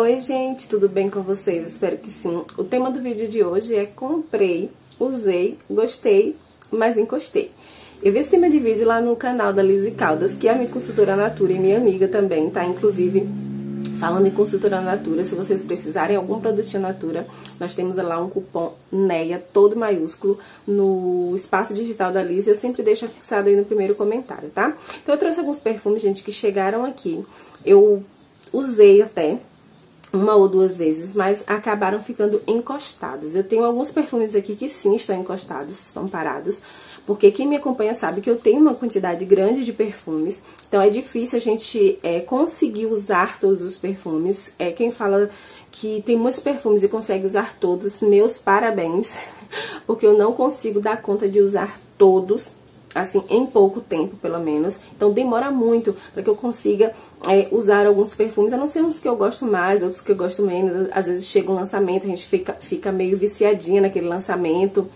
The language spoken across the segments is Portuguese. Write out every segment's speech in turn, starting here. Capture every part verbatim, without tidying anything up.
Oi gente, tudo bem com vocês? Espero que sim. O tema do vídeo de hoje é comprei, usei, gostei, mas encostei. Eu vi esse tema de vídeo lá no canal da Lizzy Caldas, que é a minha consultora Natura e minha amiga também, tá? Inclusive, falando em consultora Natura, se vocês precisarem de algum produtinho Natura, nós temos lá um cupom NEA, todo maiúsculo, no espaço digital da Lizzy. Eu sempre deixo fixado aí no primeiro comentário, tá? Então eu trouxe alguns perfumes, gente, que chegaram aqui. Eu usei até uma ou duas vezes, mas acabaram ficando encostados. Eu tenho alguns perfumes aqui que sim estão encostados, estão parados, porque quem me acompanha sabe que eu tenho uma quantidade grande de perfumes, então é difícil a gente é, conseguir usar todos os perfumes. É, quem fala que tem muitos perfumes e consegue usar todos, meus parabéns, porque eu não consigo dar conta de usar todos, assim, em pouco tempo, pelo menos. Então, demora muito para que eu consiga é, usar alguns perfumes. A não ser uns que eu gosto mais, outros que eu gosto menos. Às vezes chega um lançamento, a gente fica, fica meio viciadinha naquele lançamento.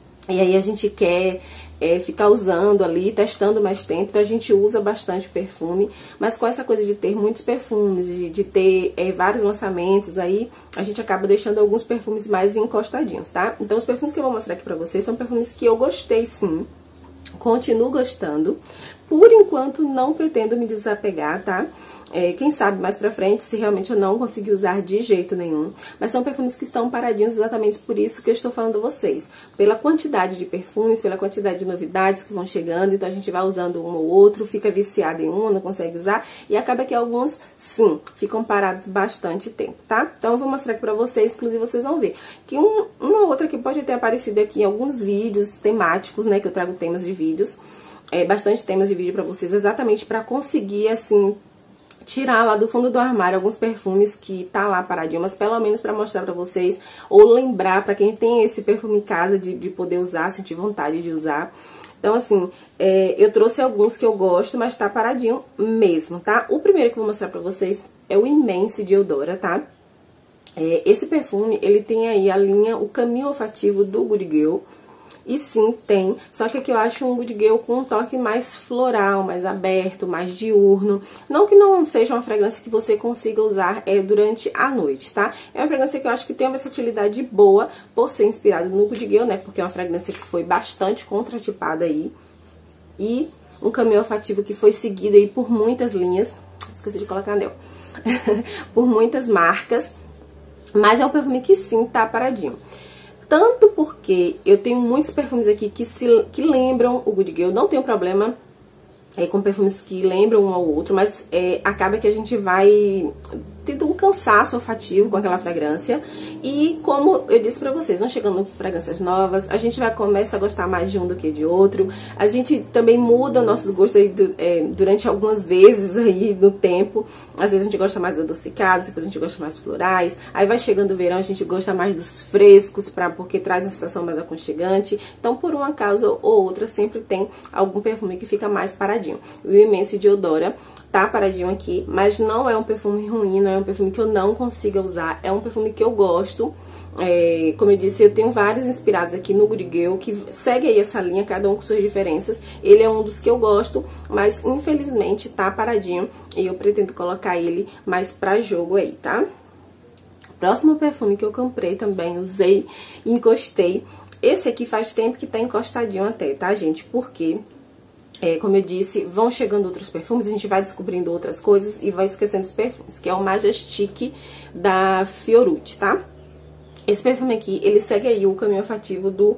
E aí a gente quer é, ficar usando ali, testando mais tempo. Então, a gente usa bastante perfume. Mas com essa coisa de ter muitos perfumes, de, de ter é, vários lançamentos, aí a gente acaba deixando alguns perfumes mais encostadinhos, tá? Então, os perfumes que eu vou mostrar aqui pra vocês são perfumes que eu gostei, sim. Continuo gostando. Por enquanto, não pretendo me desapegar, tá? É, quem sabe mais pra frente, se realmente eu não conseguir usar de jeito nenhum. Mas são perfumes que estão paradinhos exatamente por isso que eu estou falando a vocês. Pela quantidade de perfumes, pela quantidade de novidades que vão chegando. Então, a gente vai usando um ou outro, fica viciado em um, não consegue usar. E acaba que alguns, sim, ficam parados bastante tempo, tá? Então, eu vou mostrar aqui pra vocês, inclusive vocês vão ver. Que um, uma ou outra que pode ter aparecido aqui em alguns vídeos temáticos, né? Que eu trago temas de vídeos. É, bastante temas de vídeo pra vocês, exatamente pra conseguir, assim, tirar lá do fundo do armário alguns perfumes que tá lá paradinho, mas pelo menos pra mostrar pra vocês, ou lembrar pra quem tem esse perfume em casa de, de poder usar, sentir vontade de usar. Então, assim, é, eu trouxe alguns que eu gosto, mas tá paradinho mesmo, tá? O primeiro que eu vou mostrar pra vocês é o Imense de Eudora, tá? É, esse perfume, ele tem aí a linha, o caminho olfativo do Good Girl. E sim, tem, só que aqui eu acho um Good Girl com um toque mais floral, mais aberto, mais diurno. Não que não seja uma fragrância que você consiga usar é, durante a noite, tá? É uma fragrância que eu acho que tem uma versatilidade boa, por ser inspirado no Good Girl, né? Porque é uma fragrância que foi bastante contratipada aí. E um caminho olfativo que foi seguido aí por muitas linhas, esqueci de colocar anel, por muitas marcas. Mas é um perfume que sim, tá paradinho. Tanto porque eu tenho muitos perfumes aqui que, se, que lembram o Good Girl. Não tenho problema é, com perfumes que lembram um ao outro, mas é, acaba que a gente vai tendo um cansaço olfativo com aquela fragrância. E como eu disse pra vocês, não chegando fragrâncias novas, a gente vai começar a gostar mais de um do que de outro. A gente também muda nossos gostos aí do, é, durante algumas vezes aí no tempo. Às vezes a gente gosta mais dos adocicados, depois a gente gosta mais florais. Aí vai chegando o verão, a gente gosta mais dos frescos, pra, porque traz uma sensação mais aconchegante. Então, por uma causa ou outra, sempre tem algum perfume que fica mais paradinho. O Imense de Eudora tá paradinho aqui, mas não é um perfume ruim, não é um perfume que eu não consiga usar, é um perfume que eu gosto. É, como eu disse, eu tenho vários inspirados aqui no Good Girl, que segue aí essa linha, cada um com suas diferenças. Ele é um dos que eu gosto, mas infelizmente tá paradinho, e eu pretendo colocar ele mais pra jogo aí, tá? Próximo perfume que eu comprei também, usei e encostei. Esse aqui faz tempo que tá encostadinho até, tá, gente? Porque... É, como eu disse, vão chegando outros perfumes, a gente vai descobrindo outras coisas e vai esquecendo os perfumes, que é o Majestic da Fiorucci, tá? Esse perfume aqui, ele segue aí o caminho olfativo do,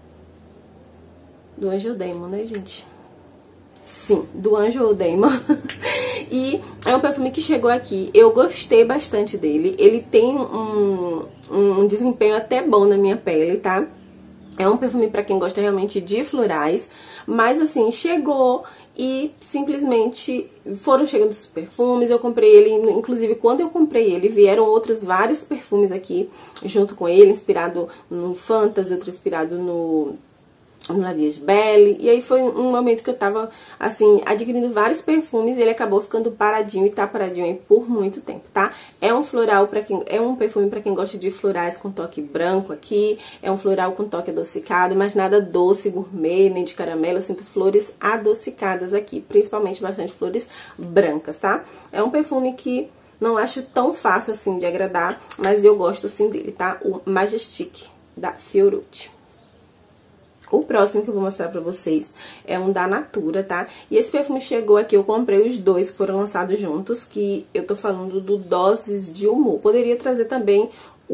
do Angel Demon, né, gente? Sim, do Angel Demon. E é um perfume que chegou aqui, eu gostei bastante dele, ele tem um, um desempenho até bom na minha pele, tá? É um perfume pra quem gosta realmente de florais, mas assim, chegou e simplesmente foram chegando os perfumes. Eu comprei ele, inclusive quando eu comprei ele, vieram outros vários perfumes aqui junto com ele, inspirado no Fantasy, outro inspirado no... no La Vie Belle, e aí foi um momento que eu tava, assim, adquirindo vários perfumes, e ele acabou ficando paradinho, e tá paradinho aí por muito tempo, tá? É um floral para quem, é um perfume pra quem gosta de florais com toque branco aqui, é um floral com toque adocicado, mas nada doce, gourmet, nem de caramelo. Eu sinto flores adocicadas aqui, principalmente bastante flores brancas, tá? É um perfume que Não acho tão fácil assim de agradar, mas eu gosto assim dele, tá? O Majestic da Fiorucci. O próximo que eu vou mostrar pra vocês é um da Natura, tá? E esse perfume chegou aqui, eu comprei os dois que foram lançados juntos, que eu tô falando do Doses de Humor. Poderia trazer também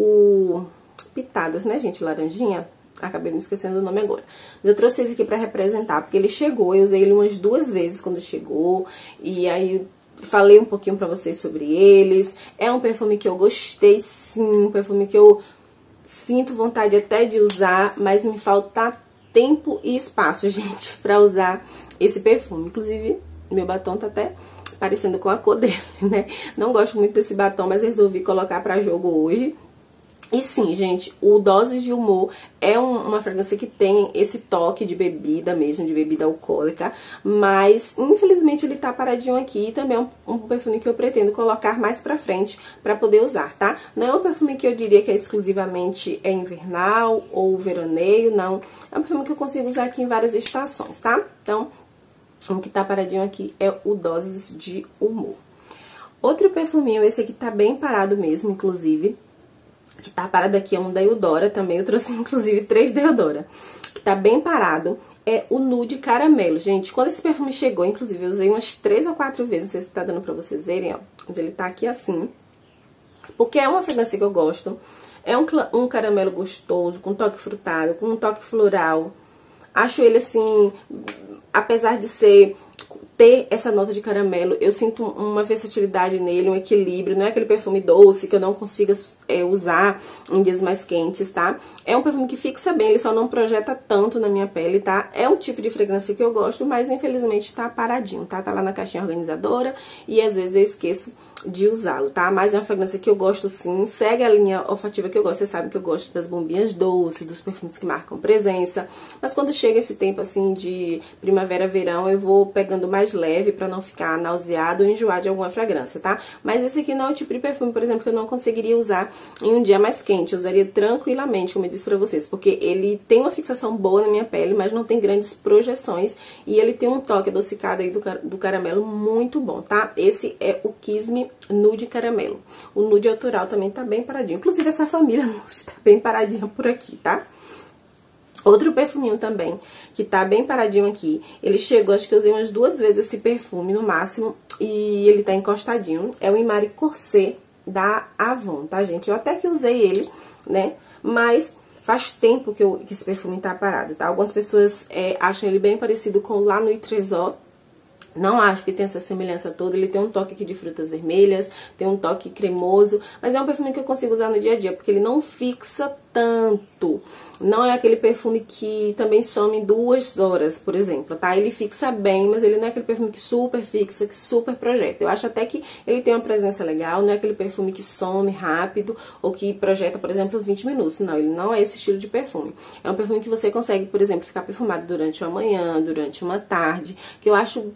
o Pitadas, né, gente? Laranjinha. Acabei me esquecendo do nome agora. Mas eu trouxe esse aqui pra representar, porque ele chegou, eu usei ele umas duas vezes quando chegou. E aí falei um pouquinho pra vocês sobre eles. É um perfume que eu gostei, sim. Um perfume que eu sinto vontade até de usar, mas me falta tempo e espaço, gente, pra usar esse perfume. Inclusive, meu batom tá até parecendo com a cor dele, né? Não gosto muito desse batom, mas resolvi colocar pra jogo hoje. E sim, gente, o Doses de Humor é um, uma fragrância que tem esse toque de bebida mesmo, de bebida alcoólica, mas infelizmente ele tá paradinho aqui e também é um, um perfume que eu pretendo colocar mais pra frente pra poder usar, tá? Não é um perfume que eu diria que é exclusivamente é invernal ou veraneio, não. É um perfume que eu consigo usar aqui em várias estações, tá? Então, o que tá paradinho aqui é o Doses de Humor. Outro perfuminho, esse aqui tá bem parado mesmo, inclusive, que tá parado aqui é um da Eudora também, eu trouxe inclusive três da Eudora, que tá bem parado, é o Nude Caramelo. Gente, quando esse perfume chegou, inclusive eu usei umas três ou quatro vezes, não sei se tá dando pra vocês verem, ó, mas ele tá aqui assim, porque é uma fragrância que eu gosto, é um, um caramelo gostoso, com toque frutado, com um toque floral, acho ele assim, apesar de ser... ter essa nota de caramelo, eu sinto uma versatilidade nele, um equilíbrio, não é aquele perfume doce que eu não consiga é, usar em dias mais quentes, tá? É um perfume que fixa bem, ele só não projeta tanto na minha pele, tá? É um tipo de fragrância que eu gosto, mas infelizmente tá paradinho, tá? Tá lá na caixinha organizadora e às vezes eu esqueço de usá-lo, tá? Mas é uma fragrância que eu gosto sim, segue a linha olfativa que eu gosto, vocês sabem que eu gosto das bombinhas doces, dos perfumes que marcam presença, mas quando chega esse tempo assim de primavera, verão, eu vou pegando mais leve pra não ficar nauseado ou enjoar de alguma fragrância, tá? Mas esse aqui não é o tipo de perfume, por exemplo, que eu não conseguiria usar em um dia mais quente, eu usaria tranquilamente, como eu disse pra vocês, porque ele tem uma fixação boa na minha pele, mas não tem grandes projeções e ele tem um toque adocicado aí do, do caramelo muito bom, tá? Esse é o Kiss Me Nude Caramelo. O nude autoral também tá bem paradinho, inclusive essa família nude tá bem paradinha por aqui, tá? Outro perfuminho também, que tá bem paradinho aqui, ele chegou, acho que eu usei umas duas vezes esse perfume no máximo, e ele tá encostadinho, é o Imari Corset da Avon, tá, gente? Eu até que usei ele, né, mas faz tempo que, eu, que esse perfume tá parado, tá? Algumas pessoas é, acham ele bem parecido com o La Nuit Trésor. Não acho que tem essa semelhança toda, ele tem um toque aqui de frutas vermelhas, tem um toque cremoso, mas é um perfume que eu consigo usar no dia a dia, porque ele não fixa tanto. Não é aquele perfume que também some em duas horas, por exemplo, tá? Ele fixa bem, mas ele não é aquele perfume que super fixa, que super projeta. Eu acho até que ele tem uma presença legal, não é aquele perfume que some rápido ou que projeta, por exemplo, vinte minutos. Não, ele não é esse estilo de perfume. É um perfume que você consegue, por exemplo, ficar perfumado durante uma manhã, durante uma tarde, que eu acho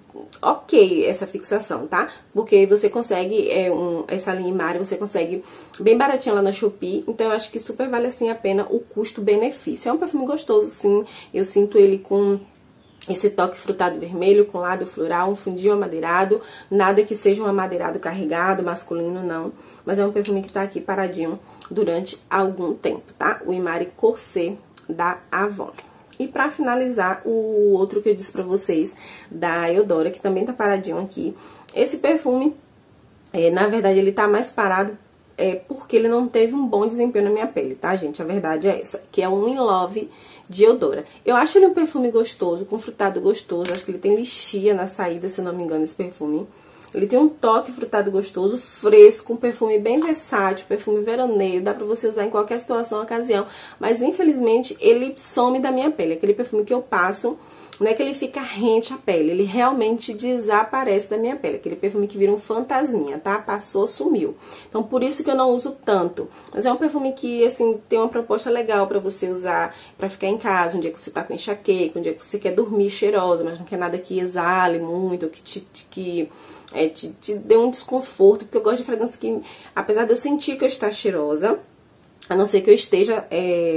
ok essa fixação, tá? Porque você consegue, é, um, essa linha Imari, você consegue bem baratinha lá na Shopee, então eu acho que super vale assim a pena o custo-benefício. É um perfume gostoso, sim, eu sinto ele com esse toque frutado vermelho, com lado floral, um fundinho amadeirado, nada que seja um amadeirado carregado, masculino, não, mas é um perfume que tá aqui paradinho durante algum tempo, tá? O Imari Corset da Avon. E pra finalizar, o outro que eu disse pra vocês, da Eudora, que também tá paradinho aqui. Esse perfume, é, na verdade, ele tá mais parado é, porque ele não teve um bom desempenho na minha pele, tá, gente? A verdade é essa, que é um In Love de Eudora. Eu acho ele um perfume gostoso, com frutado gostoso, acho que ele tem lixia na saída, se eu não me engano, esse perfume. Ele tem um toque frutado gostoso, fresco, um perfume bem versátil, perfume veraneio, dá pra você usar em qualquer situação, ocasião. Mas, infelizmente, ele some da minha pele. Aquele perfume que eu passo, não é que ele fica rente à pele, ele realmente desaparece da minha pele. Aquele perfume que vira um fantasminha, tá? Passou, sumiu. Então, por isso que eu não uso tanto. Mas é um perfume que, assim, tem uma proposta legal pra você usar, pra ficar em casa, um dia que você tá com enxaqueca, um dia que você quer dormir cheirosa, mas não quer nada que exale muito, que te... Que, É, te, te deu um desconforto, porque eu gosto de fragrância que, apesar de eu sentir que eu estou cheirosa, a não ser que eu esteja é,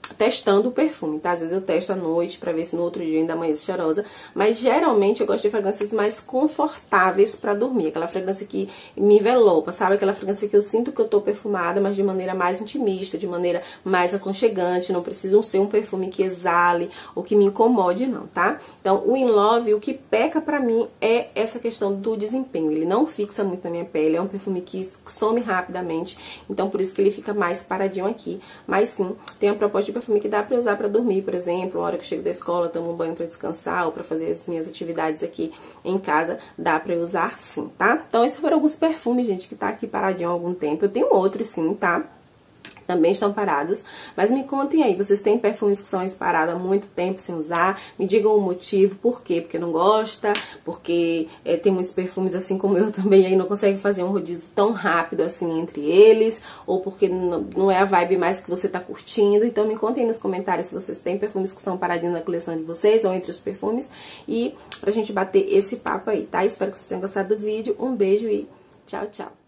testando o perfume, tá? Às vezes eu testo à noite pra ver se no outro dia ainda amanhece cheirosa, mas geralmente eu gosto de fragrâncias mais confortáveis pra dormir, aquela fragrância que me envelopa, sabe? Aquela fragrância que eu sinto que eu tô perfumada, mas de maneira mais intimista, de maneira mais aconchegante, não precisa ser um perfume que exale ou que me incomode não, tá? Então, o In Love, o que peca pra mim é essa questão do desempenho, ele não fixa muito na minha pele, é um perfume que some rapidamente, então por isso que ele fica mais paradinho aqui, mas sim, tem a proposta de perfume que dá pra usar pra dormir, por exemplo, uma hora que eu chego da escola, tomo um banho pra descansar ou pra fazer as minhas atividades aqui em casa, dá pra eu usar sim, tá? Então, esses foram alguns perfumes, gente, que tá aqui paradinho há algum tempo. Eu tenho outros sim, tá? Também estão parados, mas me contem aí, vocês têm perfumes que são parados há muito tempo sem usar? Me digam o motivo, por quê? Porque não gosta, porque é, tem muitos perfumes assim como eu também, aí não consegue fazer um rodízio tão rápido assim entre eles, ou porque não, não é a vibe mais que você tá curtindo. Então me contem aí nos comentários se vocês têm perfumes que estão paradinhos na coleção de vocês, ou entre os perfumes, e pra gente bater esse papo aí, tá? Espero que vocês tenham gostado do vídeo, um beijo e tchau, tchau!